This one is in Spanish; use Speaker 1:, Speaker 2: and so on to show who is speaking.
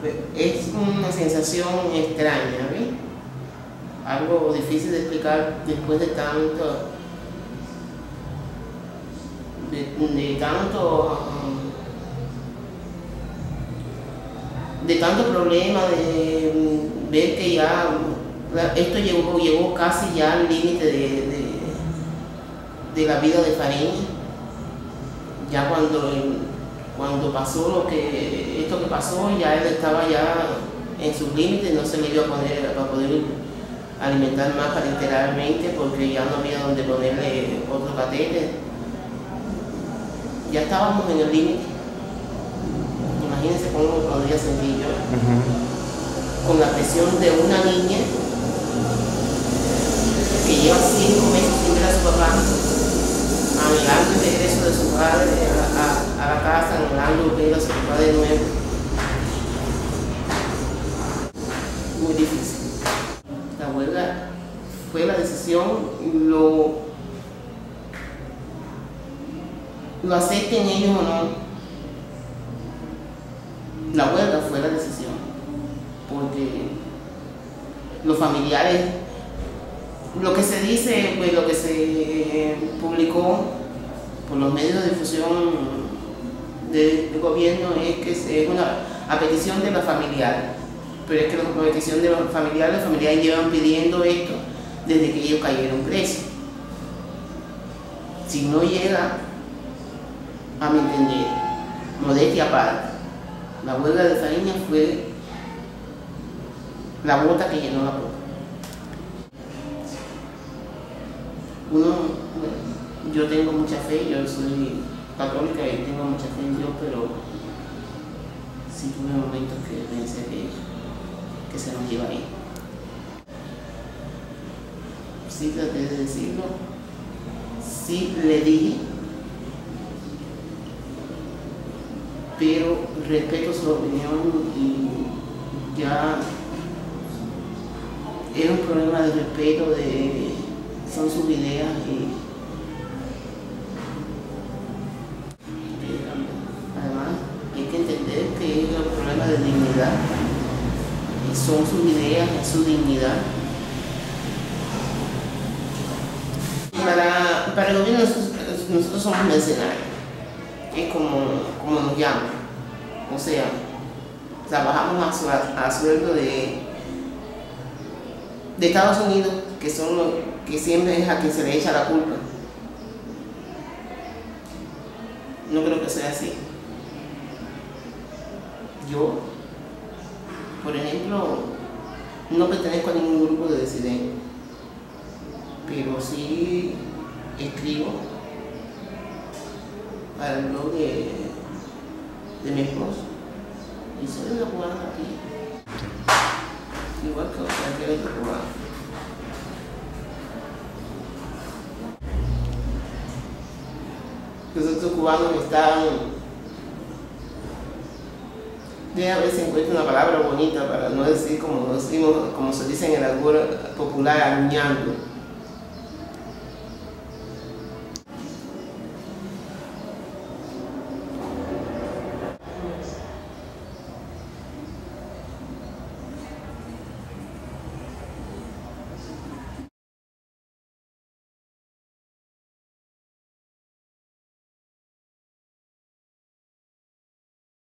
Speaker 1: Es una sensación extraña, ¿ves? Algo difícil de explicar después de tanto, de tanto problema, de ver que ya esto llegó casi ya al límite de la vida de Fariña. Ya cuando pasó esto que pasó, ya él estaba ya en sus límites, no se le iba a poner para poder alimentar más parenteralmente, porque ya no había donde ponerle otro catéter. Ya estábamos en el límite. Imagínense cómo me podría sentir yo, con la presión de una niña que lleva 5 meses sin ver a su papá, anhelando el regreso de su padre a la casa, anhelando ver a su papá de nuevo. Muy difícil. La huelga fue la decisión, lo acepten ellos o no. La huelga fue la decisión, porque los familiares, lo que se dice, pues lo que se publicó por los medios de difusión del gobierno es que es a petición de los familiares, pero es que a petición de los familiares llevan pidiendo esto desde que ellos cayeron presos. Si no llega, a mi entender, modestia aparte, la huelga de Fariña fue la gota que llenó la copa. Bueno, yo tengo mucha fe, yo soy católica y tengo mucha fe en Dios, pero sí tuve momentos que pensé que se nos iba a ir. Sí traté de decirlo, sí le dije, pero respeto su opinión y ya era un problema de respeto, son sus ideas y además hay que entender que es un problema de dignidad, y son sus ideas, es su dignidad. Para el gobierno nosotros somos mercenarios, es como nos llaman, o sea, trabajamos a sueldo de Estados Unidos, que siempre es a quien se le echa la culpa. No creo que sea así. Yo, por ejemplo, no pertenezco a ningún grupo de disidentes, pero sí escribo para el blog de mi esposo, y soy una cubana aquí, igual que cualquier otro cubano. Los otros cubanos están, a ver si encuentro una palabra bonita para no decir como se dice en el albur popular, aruñando.